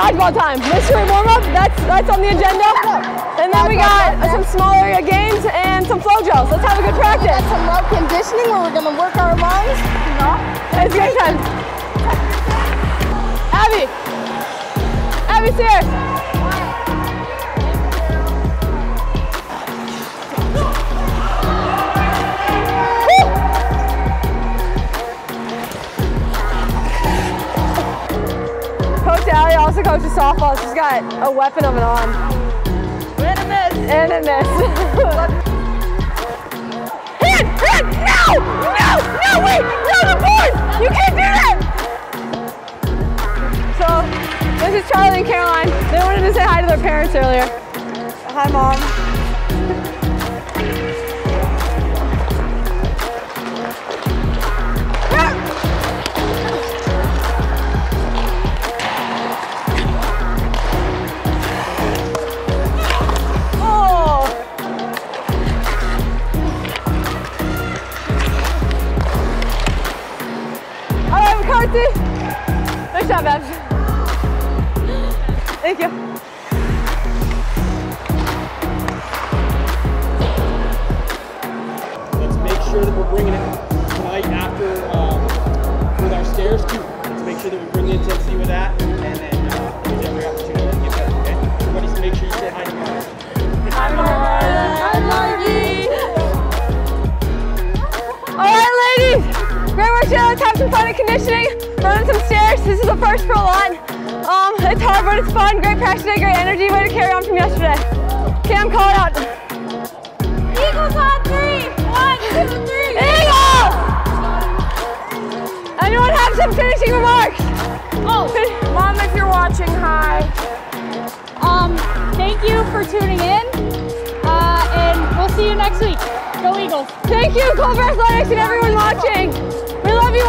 dodgeball time. Mystery warm-up, that's on the agenda. And then we got some small area games and some flow drills. Let's have a good practice. We got some lung conditioning where we're gonna work our lungs. It's a good time. Abby Sears. Coach Allie also coaches softball. She's got a weapon of an arm. And a miss. And a miss. Hand! No, wait! No, the board! You can't do that! So, this is Charlie and Caroline. They wanted to say hi to their parents earlier. Hi, Mom. Nice job, Babs. Thank you. Let's make sure that we're bringing it tonight after with our stairs too. Let's make sure that we bring the intensity with that, and then use every opportunity to get better. Okay? Everybody, make sure you say hi to Margaret. Hi, Margaret. Hi, Margie. All right, ladies. Great work today. Let's have some fun and conditioning. Running some stairs. This is the first for a lot. It's hard, but it's fun. Great practice today, great energy. Way to carry on from yesterday. Cam, call it out. Eagles on 3. 1, 2, 3. Eagles! Anyone have some finishing remarks? Oh, Mom, if you're watching, hi. Thank you for tuning in, and we'll see you next week. Go Eagles. Thank you, Culver Athletics and everyone watching. We love you